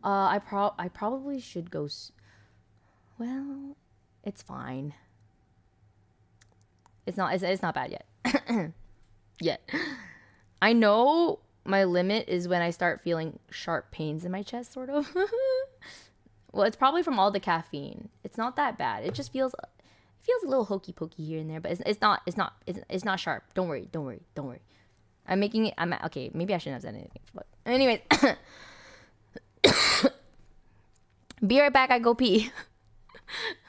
I probably should go. Well, it's fine. It's not bad yet. Yet. I know my limit is when I start feeling sharp pains in my chest, sort of. Well, it's probably from all the caffeine. It's not that bad. It just feels a little hokey pokey here and there, but it's not sharp. Don't worry. I'm making it. Okay. Maybe I shouldn't have said anything. But anyways, be right back. I go pee.